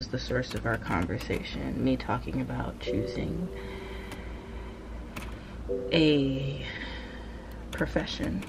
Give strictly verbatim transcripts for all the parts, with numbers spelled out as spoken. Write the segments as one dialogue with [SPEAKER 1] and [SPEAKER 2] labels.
[SPEAKER 1] was the source of our conversation, me talking about choosing a profession.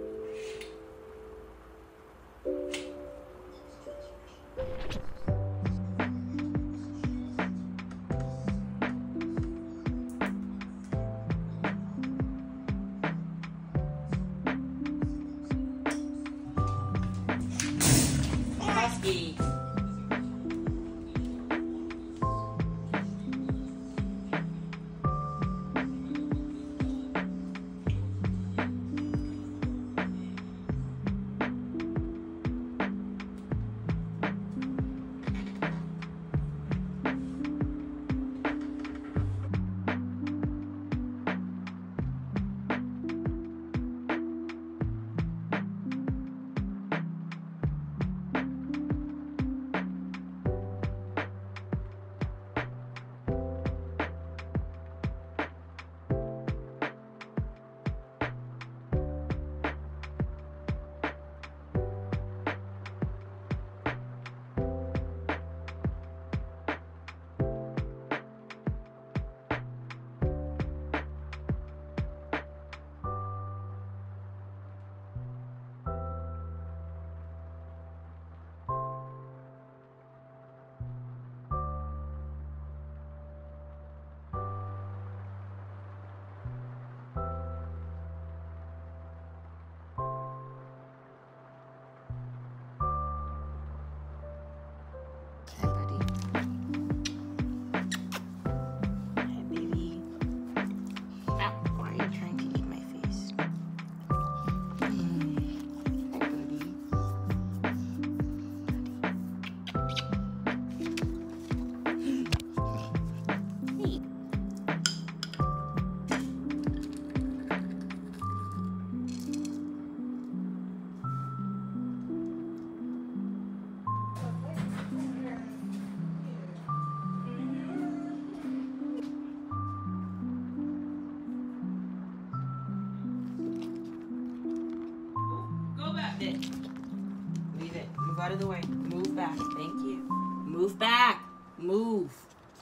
[SPEAKER 1] Leave it. Move out of the way. Move back. Thank you. Move back. Move.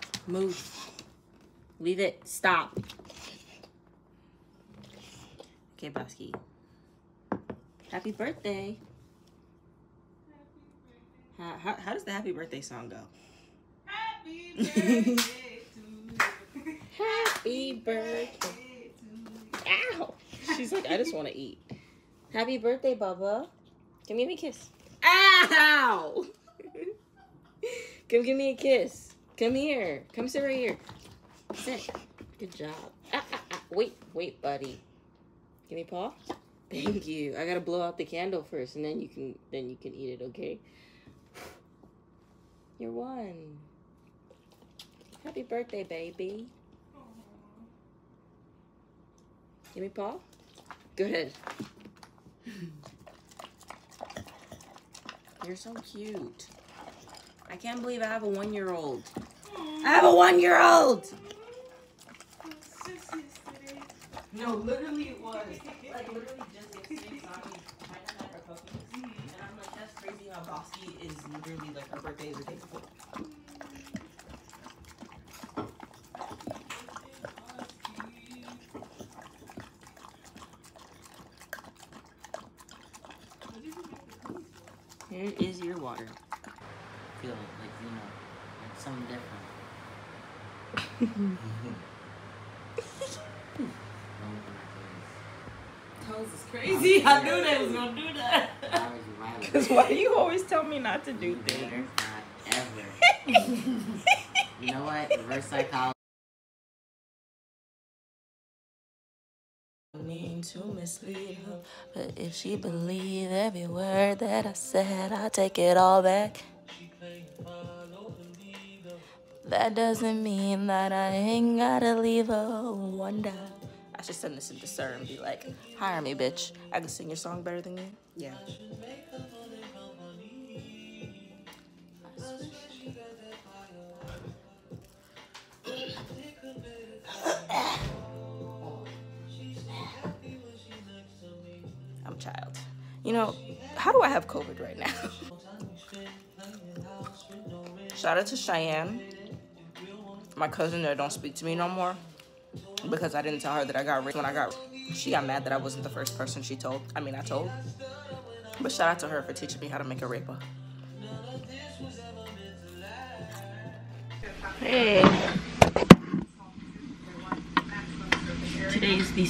[SPEAKER 1] Move. Leave it. Stop. Okay, Bosky. Happy birthday. How, how, how does the happy birthday song go? Happy birthday to you. Happy birthday to you. Ow. She's like, I just want to eat. Happy birthday, Bubba. Come give me a kiss. Ow! Come give me a kiss. Come here. Come sit right here. Sit. Good job. Ah, ah, ah. Wait, wait, buddy. Give me a paw. Thank you. I gotta blow out the candle first, and then you can then you can eat it. Okay. You're one. Happy birthday, baby. Give me a paw. Good. You're so cute. I can't believe I have a one-year-old. I have a one-year-old! No, literally it was. Like, literally just yesterday, Sonny kind of had her cookies. And I'm like, that's crazy how Bosky is literally like, her birthday is the day before. Here is your water. Feel like, you know, like something different. Toes is crazy. I knew they was gonna do that. Because why do you always tell me not to do things? Not ever. You know what? Reverse psychology. I mean to mislead her, but if she believed every word that I said, I take it all back. That doesn't mean that I ain't gotta leave her one down. I should send this into Sir and be like, hire me, bitch. I can sing your song better than you. Yeah. I'm a child. You know, how do I have COVID right now? Shut Shout out to Cheyenne, my cousin that don't speak to me no more because I didn't tell her that I got raped when I got raped. She got mad that I wasn't the first person she told. I mean, I told. But shout out to her for teaching me how to make a raper. Hey. Today's the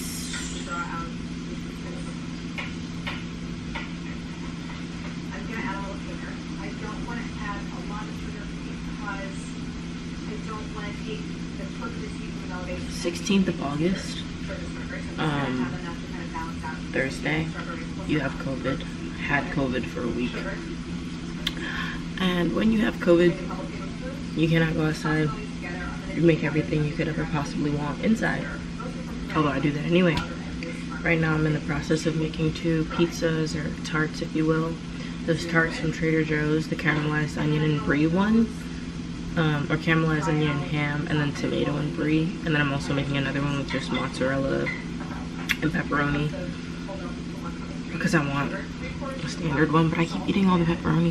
[SPEAKER 1] sixteenth of August, um, Thursday. You have COVID, had COVID for a week. And when you have COVID, you cannot go outside. You make everything you could ever possibly want inside. Although I do that anyway. Right now I'm in the process of making two pizzas, or tarts if you will. Those tarts from Trader Joe's, the caramelized onion and brie one. Um, or caramelized onion and ham, and then tomato and brie. And then I'm also making another one with just mozzarella and pepperoni, because I want a standard one, but I keep eating all the pepperoni.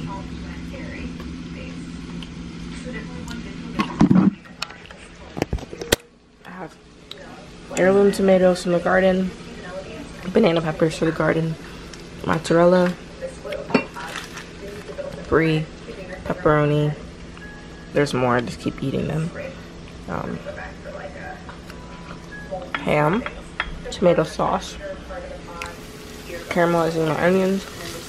[SPEAKER 1] I have heirloom tomatoes from the garden, banana peppers for the garden, mozzarella, brie, pepperoni. There's more, I just keep eating them. Um, ham, tomato sauce, caramelizing my onions,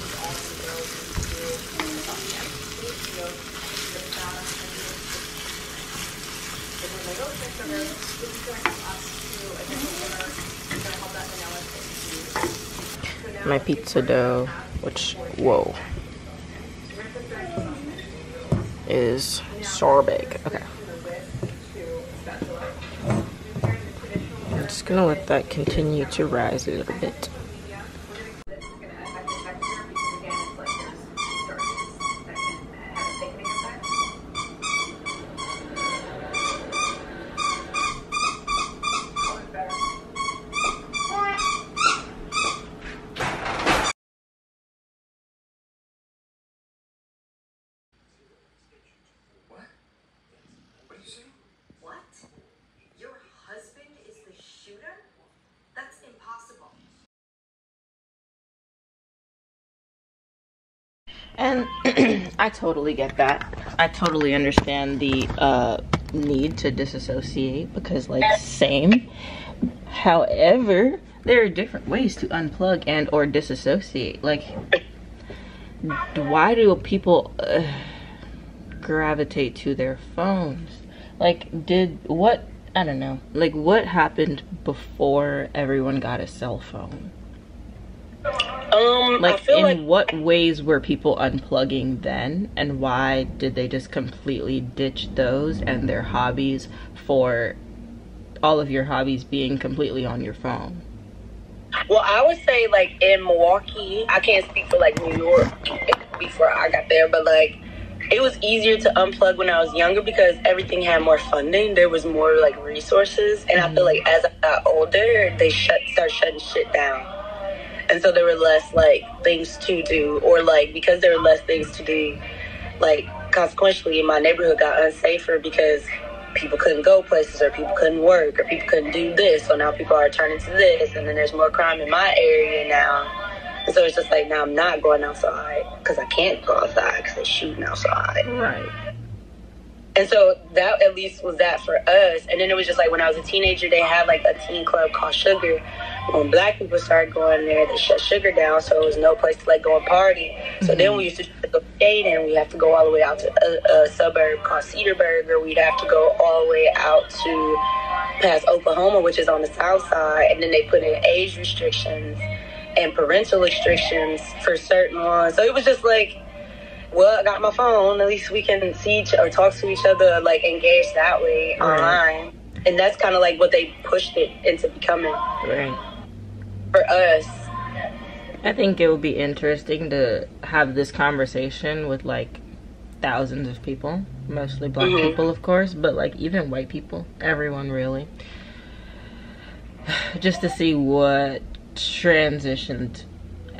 [SPEAKER 1] my pizza dough, which, whoa, is so big. Okay. I'm just gonna let that continue to rise a little bit. And I totally get that. I totally understand the uh, need to disassociate, because, like, same. However, there are different ways to unplug and or disassociate. Like, why do people uh, gravitate to their phones? Like, did what? I don't know. Like, what happened before everyone got a cell phone?
[SPEAKER 2] Um,
[SPEAKER 1] like,
[SPEAKER 2] I feel
[SPEAKER 1] in
[SPEAKER 2] like
[SPEAKER 1] what ways were people unplugging then, and why did they just completely ditch those and their hobbies for all of your hobbies being completely on your phone?
[SPEAKER 2] Well, I would say, like, in Milwaukee, I can't speak for, like, New York before I got there, but, like, it was easier to unplug when I was younger because everything had more funding. There was more, like, resources, and mm-hmm. I feel like as I got older, they shut started shutting shit down. And so there were less, like, things to do, or, like, because there were less things to do, like, consequently, my neighborhood got unsafer because people couldn't go places, or people couldn't work, or people couldn't do this. So now people are turning to this, and then there's more crime in my area now. And so it's just like, now I'm not going outside because I can't go outside because they're shooting outside.
[SPEAKER 1] Right.
[SPEAKER 2] And so that at least was that for us. And then it was just like when I was a teenager, they had like a teen club called Sugar. When black people started going there, they shut Sugar down, so there was no place to like go and party. So mm-hmm. then we used to go skating. We have to go all the way out to a, a suburb called Cedarburg, or we'd have to go all the way out to past Oklahoma, which is on the south side. And then they put in age restrictions and parental restrictions for certain ones. So it was just like, well, I got my phone. At least we can see each or talk to each other, like engage that way right. online. And that's kind of like what they pushed it into becoming
[SPEAKER 1] right.
[SPEAKER 2] for us.
[SPEAKER 1] I think it would be interesting to have this conversation with like thousands of people, mostly black mm-hmm. people, of course, but like even white people, everyone really, just to see what transitioned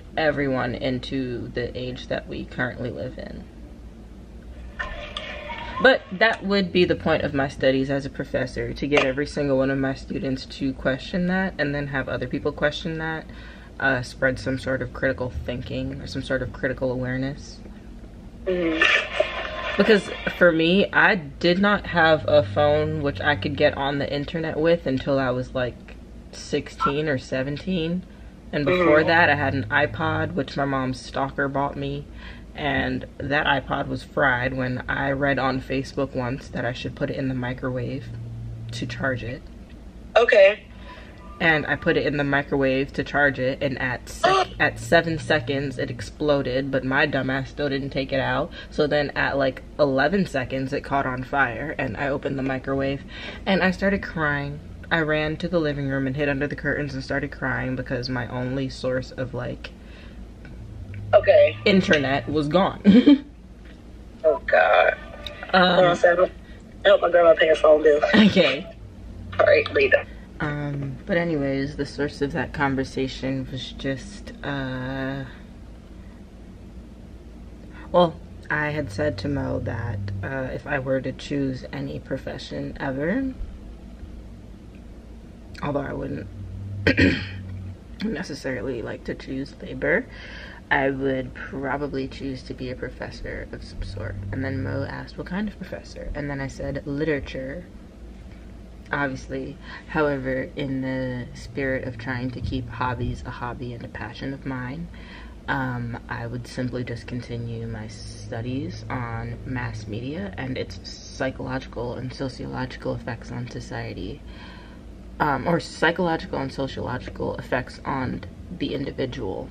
[SPEAKER 1] everyone into the age that we currently live in. But that would be the point of my studies as a professor, to get every single one of my students to question that and then have other people question that, uh, spread some sort of critical thinking or some sort of critical awareness.
[SPEAKER 2] Mm-hmm.
[SPEAKER 1] Because for me, I did not have a phone which I could get on the internet with until I was like sixteen or seventeen. And before mm-hmm. that, I had an iPod, which my mom's stalker bought me. And that iPod was fried when I read on Facebook once that I should put it in the microwave to charge it.
[SPEAKER 2] Okay.
[SPEAKER 1] And I put it in the microwave to charge it, and at sec at seven seconds it exploded, but my dumbass still didn't take it out. So then at like eleven seconds it caught on fire, and I opened the microwave and I started crying. I ran to the living room and hid under the curtains and started crying because my only source of like
[SPEAKER 2] okay
[SPEAKER 1] internet was gone.
[SPEAKER 2] Oh God.
[SPEAKER 1] Um,
[SPEAKER 2] on, Sam. I hope my grandma pay her phone bill.
[SPEAKER 1] Okay.
[SPEAKER 2] All right, later.
[SPEAKER 1] Um, but anyways, the source of that conversation was just, uh, well, I had said to Mo that, uh, if I were to choose any profession ever, although I wouldn't necessarily like to choose labor, I would probably choose to be a professor of some sort. And then Mo asked, what kind of professor? And then I said, literature. Obviously, however, in the spirit of trying to keep hobbies a hobby and a passion of mine, um, I would simply just continue my studies on mass media and its psychological and sociological effects on society, um, or psychological and sociological effects on the individual,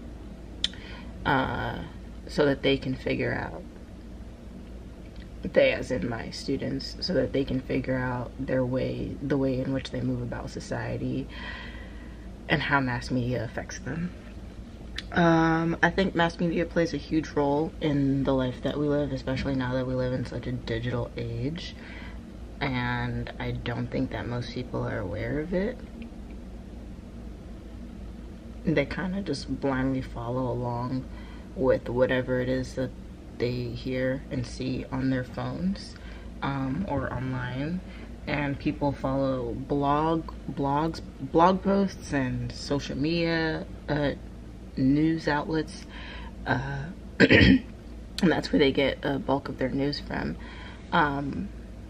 [SPEAKER 1] uh, so that they can figure out, they as in my students, so that they can figure out their way, the way in which they move about society and how mass media affects them. Um, I think mass media plays a huge role in the life that we live, especially now that we live in such a digital age, and I don't think that most people are aware of it. They kind of just blindly follow along with whatever it is that they hear and see on their phones, um, or online, and people follow blog blogs blog posts and social media uh, news outlets, uh, and that's where they get a bulk of their news from, um,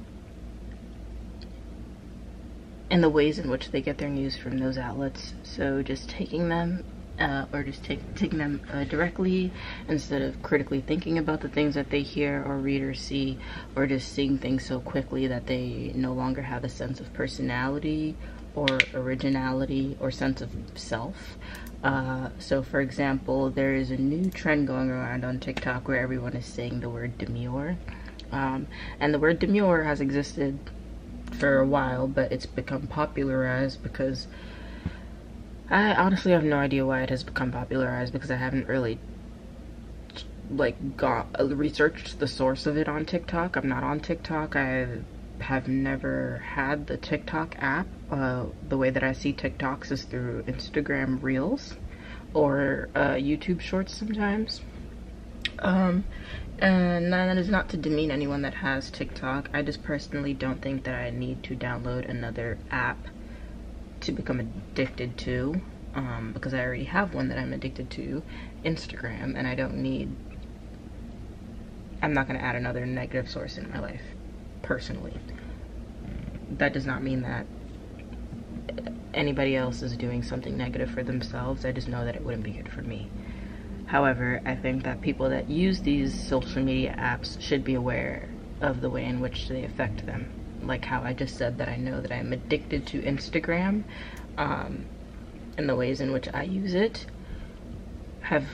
[SPEAKER 1] and the ways in which they get their news from those outlets. So just taking them Uh, or just take, taking them uh, directly instead of critically thinking about the things that they hear or read or see, or just seeing things so quickly that they no longer have a sense of personality or originality or sense of self. Uh, so for example, there is a new trend going around on TikTok where everyone is saying the word demure, um, and the word demure has existed for a while, but it's become popularized because I honestly have no idea why it has become popularized, because I haven't really like got uh, researched the source of it on TikTok. I'm not on TikTok. I have never had the TikTok app. Uh, the way that I see TikToks is through Instagram Reels or uh, YouTube Shorts sometimes. Um, and that is not to demean anyone that has TikTok. I just personally don't think that I need to download another app to become addicted to, um, because I already have one that I'm addicted to, Instagram, and I don't need, I'm not going to add another negative source in my life, personally. That does not mean that anybody else is doing something negative for themselves. I just know that it wouldn't be good for me. However, I think that people that use these social media apps should be aware of the way in which they affect them. Like how I just said that I know that I'm addicted to Instagram, um, and the ways in which I use it have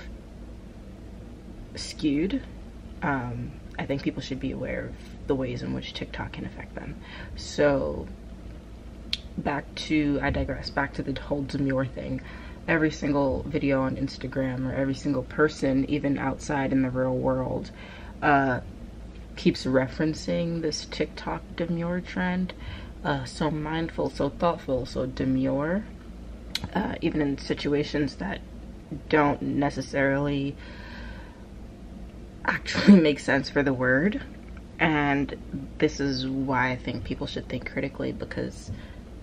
[SPEAKER 1] skewed. Um, I think people should be aware of the ways in which TikTok can affect them. So back to, I digress, back to the whole demure thing. Every single video on Instagram, or every single person, even outside in the real world, uh, keeps referencing this TikTok demure trend. Uh, so mindful, so thoughtful, so demure, uh, even in situations that don't necessarily actually make sense for the word. And this is why I think people should think critically, because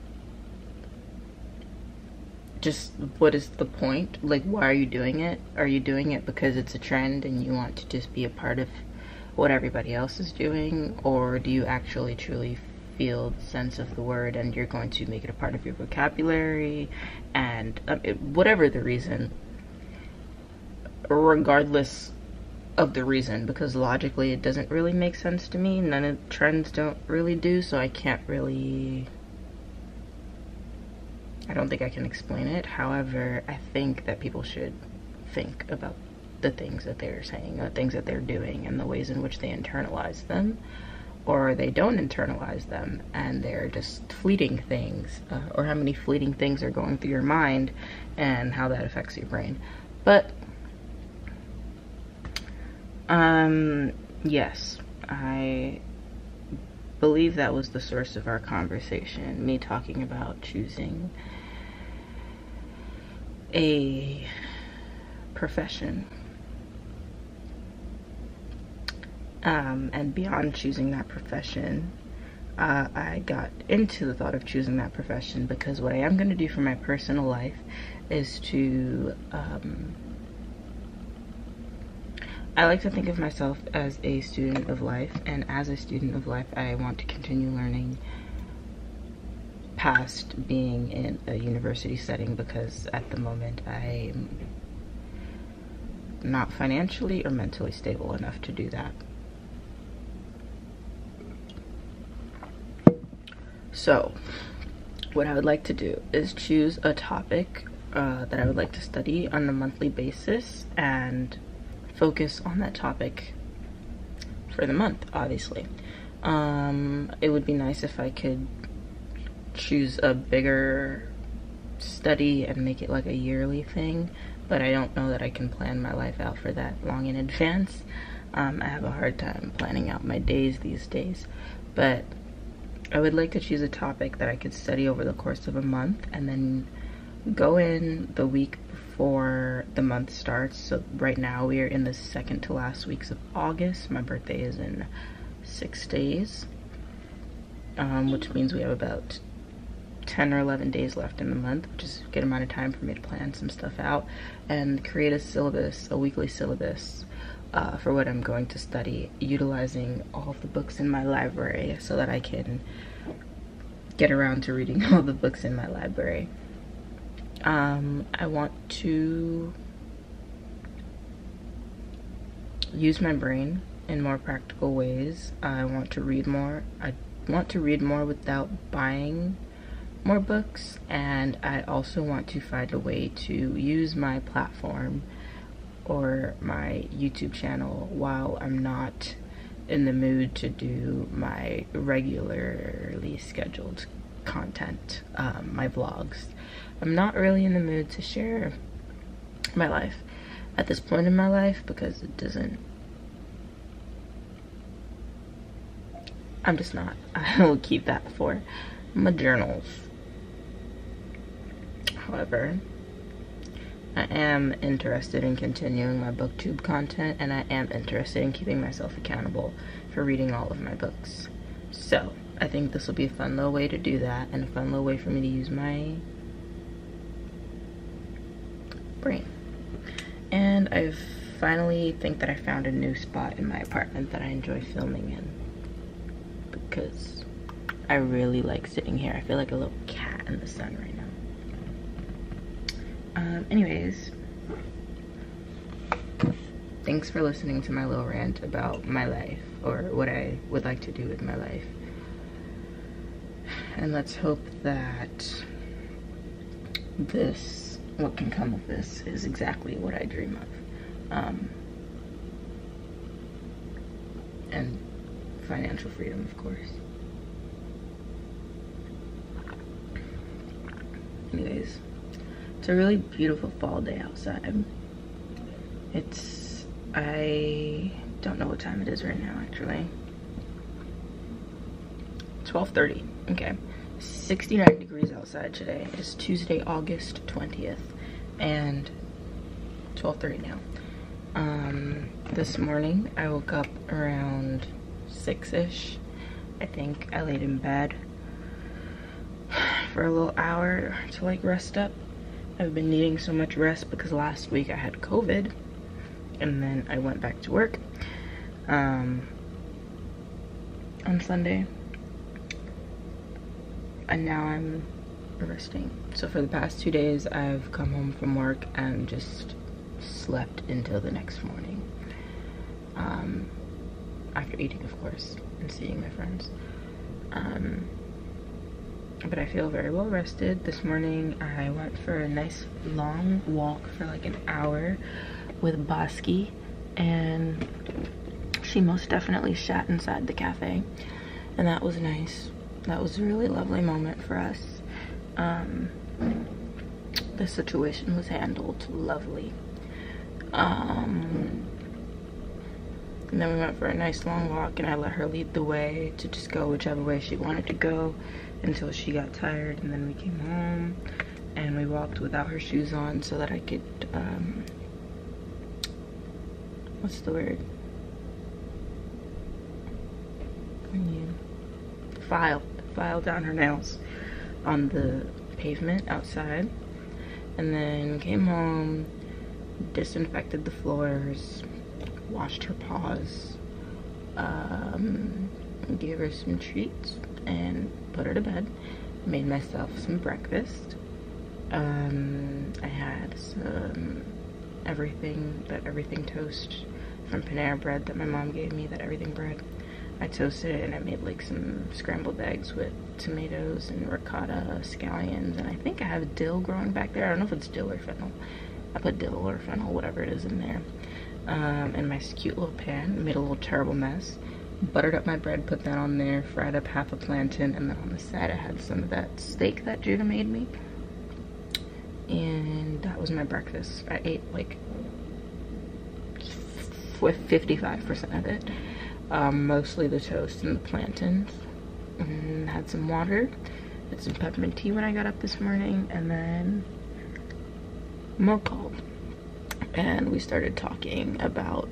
[SPEAKER 1] just what is the point? Like, why are you doing it? Are you doing it because it's a trend and you want to just be a part of what everybody else is doing? Or do you actually truly feel the sense of the word and you're going to make it a part of your vocabulary? And um, it, whatever the reason, regardless of the reason, because logically it doesn't really make sense to me. None of the trends don't really do, so I can't really, I don't think I can explain it. However, I think that people should think about the things that they're saying, the things that they're doing, and the ways in which they internalize them, or they don't internalize them, and they're just fleeting things, uh, or how many fleeting things are going through your mind, and how that affects your brain. But Um, yes, I believe that was the source of our conversation, me talking about choosing a profession. Um, and beyond choosing that profession, uh, I got into the thought of choosing that profession because what I am going to do for my personal life is to, um, I like to think of myself as a student of life, and as a student of life, I want to continue learning past being in a university setting, because at the moment I'm not financially or mentally stable enough to do that. So, what I would like to do is choose a topic uh, that I would like to study on a monthly basis and focus on that topic for the month, obviously. Um, it would be nice if I could choose a bigger study and make it like a yearly thing, but I don't know that I can plan my life out for that long in advance. Um, I have a hard time planning out my days these days, but I would like to choose a topic that I could study over the course of a month and then go in the week before the month starts. So right now we are in the second to last weeks of August. My birthday is in six days, um, which means we have about ten or eleven days left in the month, which is a good amount of time for me to plan some stuff out and create a syllabus, a weekly syllabus uh, for what I'm going to study, utilizing all of the books in my library so that I can get around to reading all the books in my library. Um, I want to use my brain in more practical ways. I want to read more. I want to read more without buying more books, and I also want to find a way to use my platform or my YouTube channel while I'm not in the mood to do my regularly scheduled content, um, my vlogs. I'm not really in the mood to share my life at this point in my life because it doesn't, I'm just not. I will keep that for my journals. However, I am interested in continuing my booktube content, and I am interested in keeping myself accountable for reading all of my books. So I think this will be a fun little way to do that, and a fun little way for me to use my brain. And I finally think that I found a new spot in my apartment that I enjoy filming in, because I really like sitting here. I feel like a little cat in the sun right now. Um, anyways, thanks for listening to my little rant about my life, or what I would like to do with my life. And let's hope that this, what can come of this, is exactly what I dream of. Um, and financial freedom, of course. Anyways, it's a really beautiful fall day outside. It's, I don't know what time it is right now, actually. twelve thirty, okay. sixty-nine degrees outside today. It's Tuesday, August twentieth, and twelve thirty now. Um, this morning, I woke up around six-ish, I think. I laid in bed for a little hour to like rest up. I've been needing so much rest because last week I had COVID and then I went back to work um, on Sunday, and now I'm resting. So for the past two days I've come home from work and just slept until the next morning, um, after eating, of course, and seeing my friends. Um, but I feel very well rested. This morning I went for a nice long walk for like an hour with Bosky, and she most definitely shat inside the cafe, and that was nice. That was a really lovely moment for us. Um, the situation was handled lovely. Um, and then we went for a nice long walk, and I let her lead the way to just go whichever way she wanted to go until she got tired, and then we came home and we walked without her shoes on so that I could, um, what's the word? File, file down her nails on the pavement outside, and then came home, disinfected the floors, washed her paws, um, gave her some treats, and put her to bed. Made myself some breakfast. Um, I had some everything, that everything toast from Panera Bread that my mom gave me, that everything bread. I toasted it and I made like some scrambled eggs with tomatoes and ricotta, scallions, and I think I have dill growing back there. I don't know if it's dill or fennel. I put dill or fennel, whatever it is, in there. Um, in my cute little pan, made a little terrible mess. Buttered up my bread, put that on there, fried up half a plantain, and then on the side I had some of that steak that Judah made me. And that was my breakfast. I ate like fifty-five percent of it. Um, mostly the toast and the plantains, and had some water, had some peppermint tea when I got up this morning, and then Mo called, and we started talking about,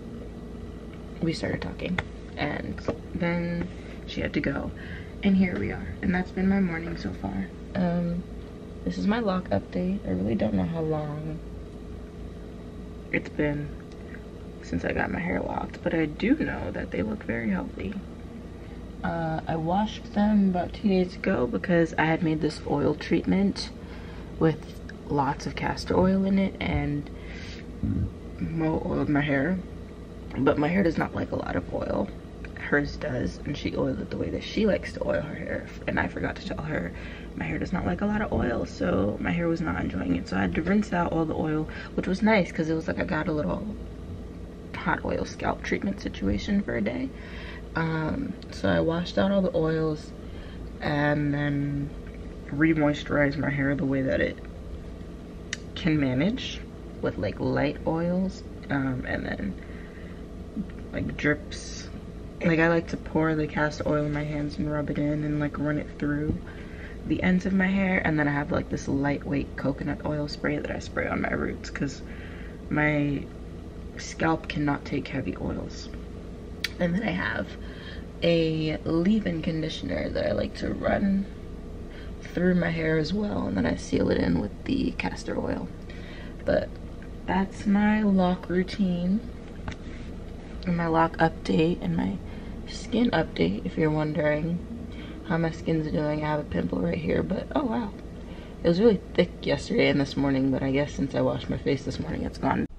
[SPEAKER 1] we started talking, and then she had to go, and here we are, and that's been my morning so far. Um, this is my lock update. I really don't know how long it's been since I got my hair locked, but I do know that they look very healthy. Uh, I washed them about two days ago because I had made this oil treatment with lots of castor oil in it, and Mo oiled my hair, but my hair does not like a lot of oil. Hers does, and she oiled it the way that she likes to oil her hair, and I forgot to tell her my hair does not like a lot of oil, so my hair was not enjoying it. So I had to rinse out all the oil, which was nice because it was like I got a little hot oil scalp treatment situation for a day. Um, so I washed out all the oils and then re-moisturized my hair the way that it can manage, with like light oils, um, and then like drips. Like I like to pour the castor oil in my hands and rub it in and like run it through the ends of my hair, and then I have like this lightweight coconut oil spray that I spray on my roots because my scalp cannot take heavy oils. And then I have a leave-in conditioner that I like to run through my hair as well, and then I seal it in with the castor oil. But that's my lock routine and my lock update and my skin update, if you're wondering how my skin's doing. I have a pimple right here, but oh wow, it was really thick yesterday and this morning, but I guess since I washed my face this morning it's gone.